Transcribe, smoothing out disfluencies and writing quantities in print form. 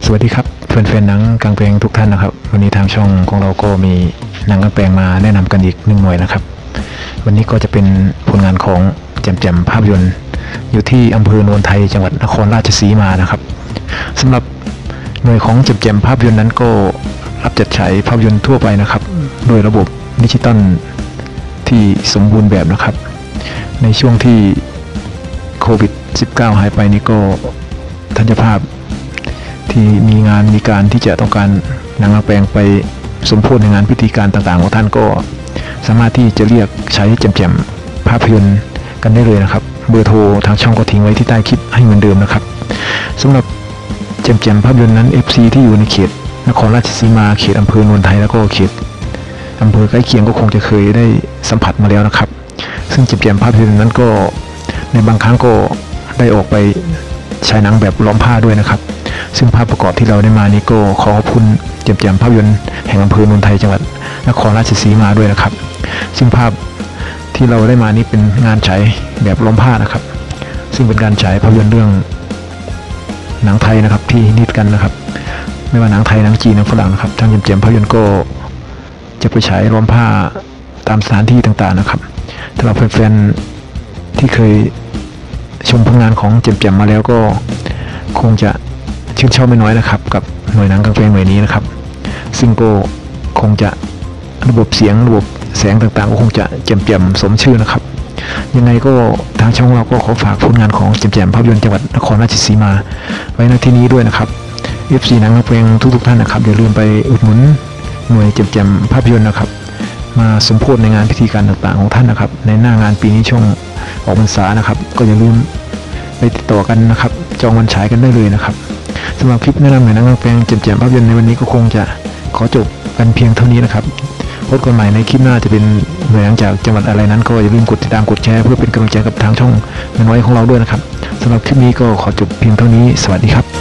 วัสดีครับแฟนๆหนังกลางแปลงทุกท่านนะครับวันนี้ทางช่องของเราก็มีหนังกลางแปลงมาแนะนำกันอีก1 หน่วยนะครับวันนี้ก็จะเป็นผลงานของแจ่มภาพยนตร์อยู่ที่อำเภอโนนไทยจังหวัดนครราชสีมานะครับสำหรับหน่วยของแจ่มภาพยนตร์นั้นก็รับจัดฉายภาพยนตร์ทั่วไปนะครับโดยระบบดิจิตอลที่สมบูรณ์แบบนะครับในช่วงที่โควิด -19 หายไปนี่ก็ทันตภาพที่มีการที่จะต้องการหนังกลางแปลงไปสมโพธิในงานพิธีการต่างๆของท่านก็สามารถที่จะเรียกใช้แจ่มภาพยนตร์กันได้เลยนะครับเบอร์โทรทางช่องก็ทิ้งไว้ที่ใต้คลิปให้เหมือนเดิมนะครับสำหรับแจ่มภาพยนตร์นั้น FC ที่อยู่ในเขตนครราชสีมาเขตอำเภอโนนไทยแล้วก็เขตอำเภอใกล้เคียงก็คงจะเคยได้สัมผัสมาแล้วนะครับซึ่งแจ่มภาพยนตร์นั้นก็ในบางครั้งก็ได้ออกไปฉายหนังแบบล้อมผ้าด้วยนะครับซึ่งภาพประกอบที่เราได้มานี้ก็ขอขอบคุณแจ่มภาพยนตร์แห่งอำเภอโนนไทยจังหวัดนครราชสีมาด้วยนะครับซึ่งภาพที่เราได้มานี้เป็นงานฉายแบบล้อมผ้านะครับซึ่งเป็นการฉายภาพยนตร์เรื่องหนังไทยนะครับที่นิดกันนะครับไม่ว่าหนังไทยหนังจีนหนังฝรั่งนะครับทางแจ่มภาพยนตร์ก็จะไปฉายล้อมผ้าตามสถานที่ต่างๆนะครับสำหรับแฟนๆที่เคยชมผลงานของแจ่มมาแล้วก็คงจะชื่นชอบไม่น้อยนะครับกับหน่วยหนังกลางแปลงหน่วยนี้นะครับซึ่งก็คงจะระบบเสียงระบบแสงต่างๆก็คงจะแจ่มสมชื่อนะครับยังไงก็ทางช่องเราก็ขอฝากผลงานของแจ่มภาพยนตร์จังหวัดนครราชสีมาไว้ในที่นี้ด้วยนะครับ FC หนังกลางแปลงทุกท่านนะครับอย่าลืมไปอุดหนุนหน่วยแจ่มภาพยนตร์นะครับมาสมโพธิในงานพิธีการต่างๆของท่านนะครับในหน้างานปีนี้ช่วงออกพรรษานะครับก็อย่าลืมไปติดต่อกันนะครับจองวันฉายกันได้เลยนะครับสำหรับคลิปแนะนำหน่วยหนังกลางแปลงแจ่มภาพยนตร์ในวันนี้ก็คงจะขอจบกันเพียงเท่านี้นะครับพบกันใหม่ในคลิปหน้าจะเป็นหน่วยหนังจากจังหวัดอะไรนั้นก็อย่าลืมกดติดตามกดแชร์เพื่อเป็นกำลังใจกับทางช่องน้อยของเราด้วยนะครับสำหรับคลิปนี้ก็ขอจบเพียงเท่านี้สวัสดีครับ